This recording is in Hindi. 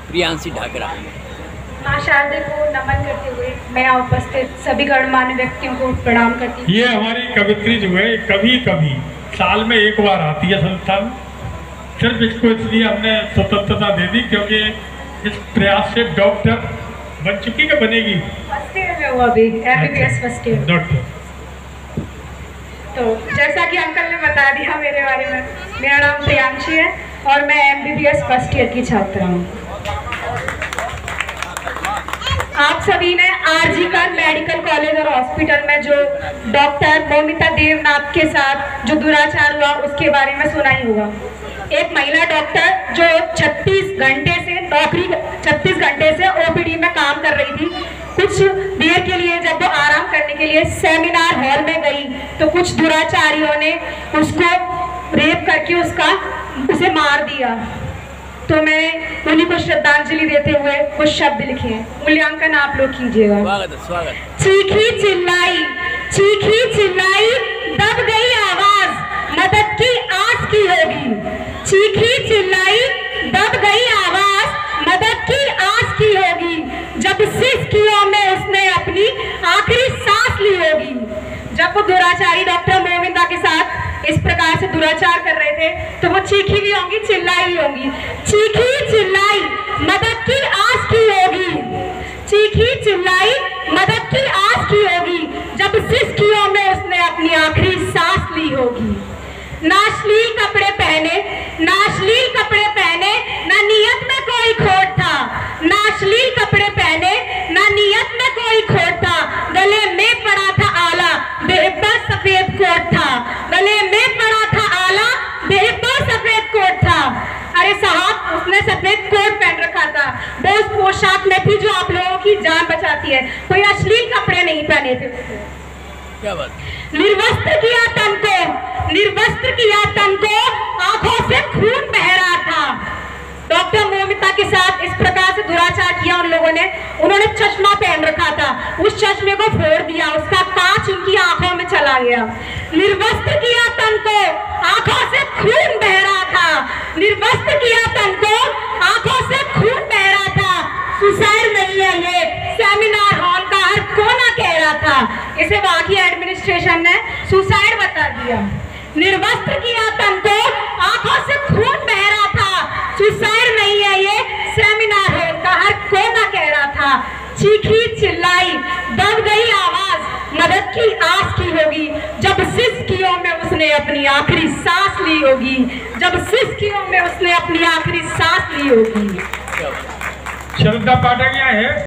प्रियांशी ढाकरा। माँ शारदे को नमन करते हुए मैं उपस्थित सभी गणमान्य व्यक्तियों को प्रणाम करती हूँ। ये हमारी कवित्री जो है कभी कभी साल में एक बार आती है संस्थान, सिर्फ इसको इसलिए हमने स्वतंत्रता दे दी क्योंकि इस प्रयास से डॉक्टर बन चुकी है, बनेगी फर्स्ट ईयर में हुआ अभी MBBS फर्स्ट ईयर डॉक्टर। तो जैसा कि अंकल ने बता दिया मेरे बारे में, मेरा नाम प्रियांशी है और मैं MBBS फर्स्ट ईयर की छात्रा हूँ। आप सभी ने RG मेडिकल कॉलेज और हॉस्पिटल में जो डॉक्टर मोमिता देवनाथ के साथ जो दुराचार हुआ उसके बारे में सुना ही होगा। एक महिला डॉक्टर जो 36 घंटे से OPD में काम कर रही थी, कुछ देर के लिए जब वो आराम करने के लिए सेमिनार हॉल में गई तो कुछ दुराचारियों ने उसको रेप करके उसे मार दिया। तो मैं उन्हीं को श्रद्धांजलि देते हुए कुछ शब्द लिखे हैं, मूल्यांकन आप लोग कीजिएगा। स्वागत। चीखी चिल्लाई दब गई आवाज, मदद की आस की होगी। चीखी चिल्लाई दब गई आवाज, मदद की आस की होगी। जब सिसकियों में उसने अपनी आखिरी सांस ली होगी। जब वो दुराचारी डॉक्टर मोमिता के साथ इस प्रकार से दुराचार कर रहे थे तो वो चीखी भी होंगी, चिल्लाई भी होंगी। चीखी चिल्लाई मदद की आस की होगी। चीखी चिल्लाई मदद की आस की होगी। जब सिसकियों में उसने अपनी आखिरी सांस ली होगी। नाश्लील कपड़े पहने ना नियत में कोई खोट था। नाश्लील कपड़े पहने ना नियत में कोई खोट था। गले में पड़ा था आला, बेहब्बा सफेद कोट था। गले में पड़ा था आला, बेहब्बा सफेद कोट था। अरे साहब, उसने सफेद कोट पहन रखा था, वो उस पोशाक में थी जो आप लोगों की जान बचाती है। कोई अश्लील कपड़े नहीं पहने थे उसने। क्या बात? निर्वस्त्र किया तन को, आंखों से खून बह रहा था। डॉक्टर मोमिता के साथ इस प्रकार से दुराचार किया उन लोगों ने। उन्होंने चश्मा पहन रखा था, उस चश्मे को फोड़ दिया, उसका कांच उनकी आंखों में चला गया। निर्वस्त्र किया तन को, आंखों से खून बह रहा था। निर्वस्त्र किया तन को, आंखों से खून बह रहा था। सुसाइड नहीं है ये, सेमिनार हॉल का हर कोना कह रहा था। इसे वहां की एडमिनिस्ट्रेशन ने सुसाइड बता दिया। निर्वस्त्र किया तन को, आंखों से खून बह रहा था। सुसाइड नहीं है ये, सेमिनार हॉल का हर कोना कह रहा था। चीखी चिल्लाई दब गई आवाज, मदद की आस की होगी। जब सिसकियों में उसने अपनी आखिरी सांस ली होगी। जब सिसकियों में उसने अपनी आखिरी सांस ली होगी। श्रद्धा पाठक यहाँ है।